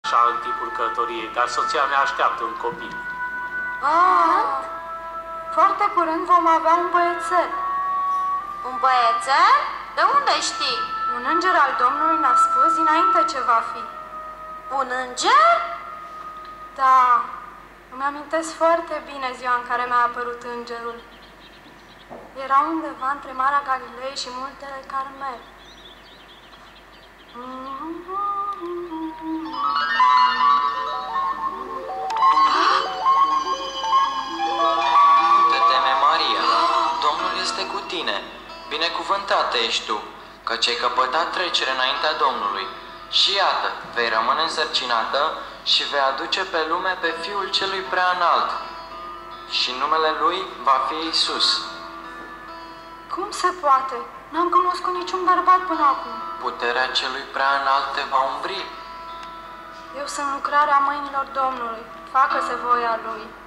Așa în timpul călătoriei, dar soția mea așteaptă un copil. Foarte curând vom avea un băiețel. Un băiețel? De unde știi? Un înger al Domnului ne-a spus dinainte ce va fi. Un înger? Da, îmi amintesc foarte bine ziua în care mi-a apărut îngerul. Era undeva între Marea Galilei și Muntele Carmel. Nu te teme, Maria, Domnul este cu tine. Binecuvântată ești tu, căci ai căpătat trecere înaintea Domnului. Și iată, vei rămâne însărcinată și vei aduce pe lume pe Fiul Celui Preaînalt. Și numele Lui va fi Iisus. Cum se poate? N-am cunoscut niciun bărbat până acum. Puterea Celui Preaînalt te va umbri. Eu sunt lucrarea mâinilor Domnului. Facă-se voia Lui.